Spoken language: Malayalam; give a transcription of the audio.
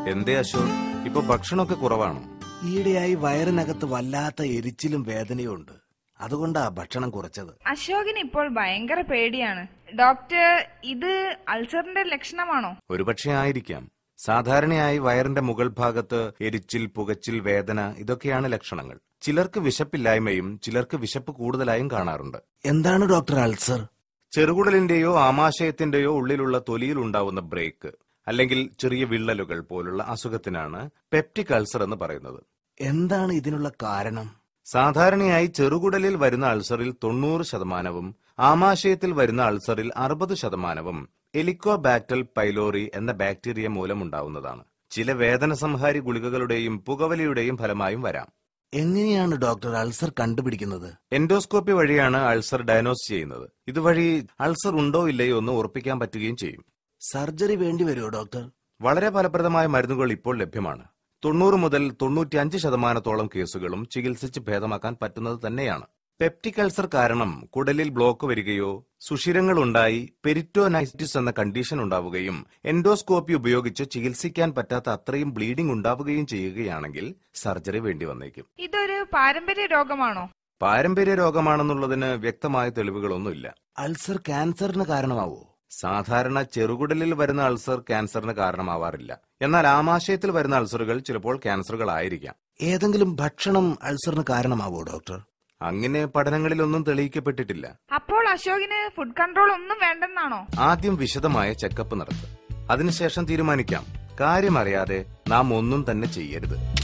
എന്തേ അശോക്, ഇപ്പൊ ഭക്ഷണമൊക്കെ കുറവാണോ? ഈയിടെയായി വയറിനകത്ത് വല്ലാത്ത എരിച്ചിലും വേദനയും ഉണ്ട്. അതുകൊണ്ടാ ഭക്ഷണം കുറച്ചത്. അശോകിന് ഇപ്പോൾ ഭയങ്കര പേടിയാണ്. ഡോക്ടർ, ഇത് അൾസറിന്റെ ലക്ഷണമാണോ? ഒരുപക്ഷെ ആയിരിക്കാം. സാധാരണയായി വയറിന്റെ മുകൾ ഭാഗത്ത് എരിച്ചിൽ, പുകച്ചിൽ, വേദന ഇതൊക്കെയാണ് ലക്ഷണങ്ങൾ. ചിലർക്ക് വിശപ്പില്ലായ്മയും ചിലർക്ക് വിശപ്പ് കൂടുതലായും കാണാറുണ്ട്. എന്താണ് ഡോക്ടർ അൾസർ? ചെറുകുടലിന്റെയോ ആമാശയത്തിന്റെയോ ഉള്ളിലുള്ള തൊലിയിൽ ഉണ്ടാവുന്ന ബ്രേക്ക് അല്ലെങ്കിൽ ചെറിയ വിള്ളലുകൾ പോലുള്ള അസുഖത്തിനാണ് പെപ്റ്റിക് അൾസർ എന്ന് പറയുന്നത്. എന്താണ് ഇതിനുള്ള കാരണം? സാധാരണയായി ചെറുകുടലിൽ വരുന്ന അൾസറിൽ 90%, ആമാശയത്തിൽ വരുന്ന അൾസറിൽ 60% ഹെലിക്കോബാക്ടർ പൈലോറി എന്ന ബാക്ടീരിയ മൂലമുണ്ടാവുന്നതാണ്. ചില വേദന സംഹാരി ഗുളികകളുടെയും പുകവലിയുടെയും ഫലമായും വരാം. എങ്ങനെയാണ് ഡോക്ടർ അൾസർ കണ്ടുപിടിക്കുന്നത്? എൻഡോസ്കോപ്പി വഴിയാണ് അൾസർ ഡയഗ്നോസ് ചെയ്യുന്നത്. ഇതുവഴി അൾസർ ഉണ്ടോ ഇല്ലയോ എന്ന് ഉറപ്പിക്കാൻ പറ്റുകയും ചെയ്യും. സർജറി വേണ്ടി വരുമോ ഡോക്ടർ? വളരെ ഫലപ്രദമായ മരുന്നുകൾ ഇപ്പോൾ ലഭ്യമാണ്. 90 മുതൽ 95% കേസുകളും ചികിത്സിച്ച് ഭേദമാക്കാൻ പറ്റുന്നത് തന്നെയാണ്. പെപ്റ്റിക് അൾസർ കാരണം കുടലിൽ ബ്ലോക്ക് വരികയോ സുഷിരങ്ങൾ ഉണ്ടായി പെരിറ്റോനൈറ്റിസ് എന്ന കണ്ടീഷൻ ഉണ്ടാവുകയും എൻഡോസ്കോപ്പി ഉപയോഗിച്ച് ചികിത്സിക്കാൻ പറ്റാത്ത അത്രയും ബ്ലീഡിംഗ് ഉണ്ടാവുകയും ചെയ്യുകയാണെങ്കിൽ സർജറി വേണ്ടി വന്നേക്കും. ഇതൊരു പാരമ്പര്യ രോഗമാണോ? പാരമ്പര്യ രോഗമാണെന്നുള്ളതിന് വ്യക്തമായ തെളിവുകളൊന്നുമില്ല. അൾസർ ക്യാൻസറിന് കാരണമാവോ? സാധാരണ ചെറുകുടലിൽ വരുന്ന അൾസർ ക്യാൻസറിന് കാരണമാവാറില്ല. എന്നാൽ ആമാശയത്തിൽ വരുന്ന അൾസറുകൾ ചിലപ്പോൾ ക്യാൻസറുകളായിരിക്കാം. ഏതെങ്കിലും ഭക്ഷണം അൾസറിന് കാരണമാവോ ഡോക്ടർ? അങ്ങനെ പഠനങ്ങളിലൊന്നും തെളിയിക്കപ്പെട്ടിട്ടില്ല. അപ്പോൾ അശോകിന് ഫുഡ് കൺട്രോൾ ഒന്നും വേണ്ടെന്നാണോ? ആദ്യം വിശദമായ ചെക്കപ്പ് നടത്തുക. അതിനുശേഷം തീരുമാനിക്കാം. കാര്യമറിയാതെ നാം ഒന്നും തന്നെ ചെയ്യരുത്.